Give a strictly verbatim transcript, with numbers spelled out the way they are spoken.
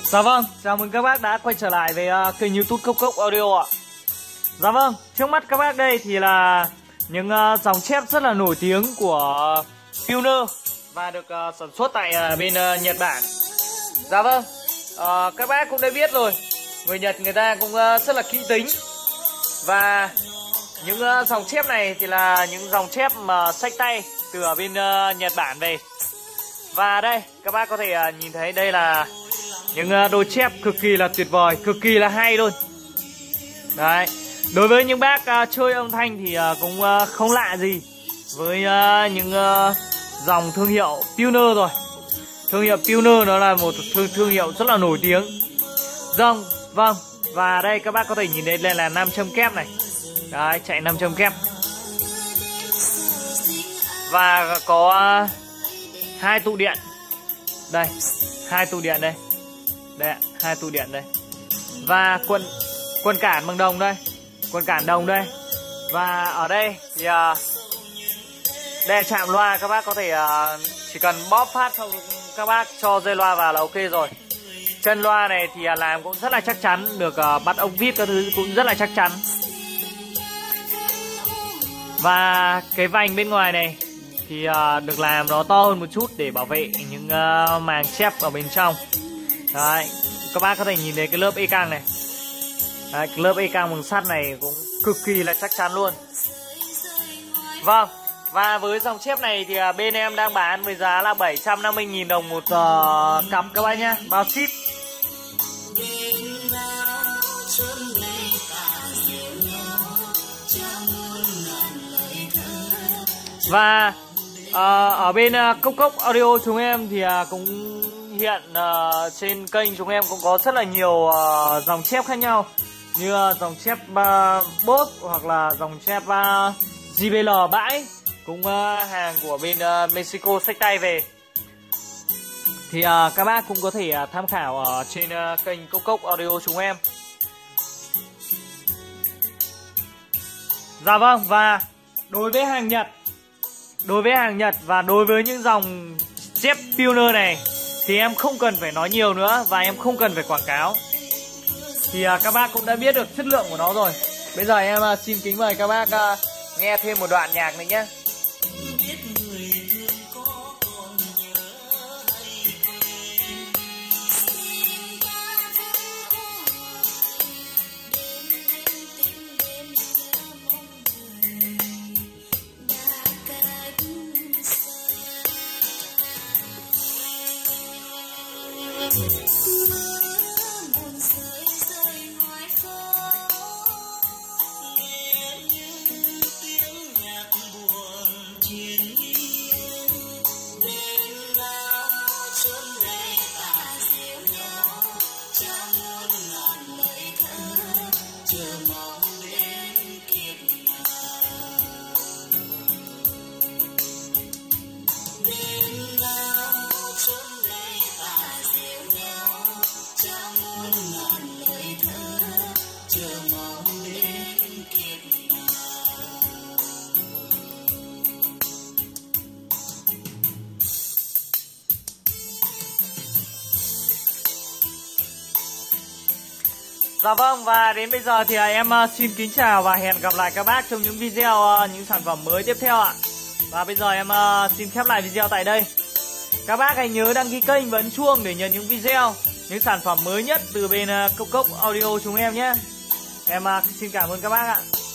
Dạ vâng, chào mừng các bác đã quay trở lại với uh, kênh YouTube Cốc Cốc Audio ạ. Dạ vâng, trước mắt các bác đây thì là những uh, dòng chép rất là nổi tiếng của uh, Pioneer và được uh, sản xuất tại uh, bên uh, Nhật Bản. Dạ vâng, uh, các bác cũng đã biết rồi, người Nhật người ta cũng uh, rất là kỹ tính. Và những uh, dòng chép này thì là những dòng chép mà xách tay từ ở bên uh, Nhật Bản về. Và đây, các bác có thể uh, nhìn thấy đây là những đôi chép cực kỳ là tuyệt vời, cực kỳ là hay luôn. Đấy, đối với những bác uh, chơi âm thanh thì uh, cũng uh, không lạ gì với uh, những uh, dòng thương hiệu Pioneer rồi. Thương hiệu Pioneer nó là một thương, thương hiệu rất là nổi tiếng. Vâng, vâng. Và đây các bác có thể nhìn thấy đây là nam châm kép này. Đấy, chạy nam châm kép. Và có uh, hai tụ điện. Đây, hai tụ điện đây. Đây ạ, hai tụ điện đây. Và quân quân cản bằng đồng đây. Quân cản đồng đây. Và ở đây thì uh, đây chạm loa, các bác có thể uh, chỉ cần bóp phát xong các bác cho dây loa vào là ok rồi. Chân loa này thì uh, làm cũng rất là chắc chắn, được uh, bắt ốc vít các thứ cũng rất là chắc chắn. Và cái vành bên ngoài này thì uh, được làm nó to hơn một chút để bảo vệ những uh, màng chép ở bên trong. Đấy, các bác có thể nhìn thấy cái lớp e căng này. Đấy, cái lớp e căng bằng sắt này cũng cực kỳ là chắc chắn luôn. Vâng, và với dòng chép này thì bên em đang bán với giá là bảy trăm năm mươi nghìn đồng một uh, cặp các bác nhá, bao ship. Và uh, ở bên uh, Cốc Cốc Audio chúng em thì uh, cũng hiện uh, trên kênh chúng em cũng có rất là nhiều uh, dòng chép khác nhau, như uh, dòng chép uh, Bose hoặc là dòng chép uh, gi bê lờ bãi, cũng uh, hàng của bên uh, Mexico xách tay về. Thì uh, các bác cũng có thể uh, tham khảo ở trên uh, kênh Cốc Cốc Audio chúng em. Dạ vâng, và đối với hàng Nhật, đối với hàng Nhật và đối với những dòng chép Pioneer này thì em không cần phải nói nhiều nữa và em không cần phải quảng cáo. Thì à, các bác cũng đã biết được chất lượng của nó rồi. Bây giờ em à, xin kính mời các bác à, nghe thêm một đoạn nhạc này nhé. Dạ vâng, và đến bây giờ thì em xin kính chào và hẹn gặp lại các bác trong những video, những sản phẩm mới tiếp theo ạ. Và bây giờ em xin khép lại video tại đây. Các bác hãy nhớ đăng ký kênh và ấn chuông để nhận những video, những sản phẩm mới nhất từ bên Cốc Cốc Audio chúng em nhé. Em xin cảm ơn các bác ạ.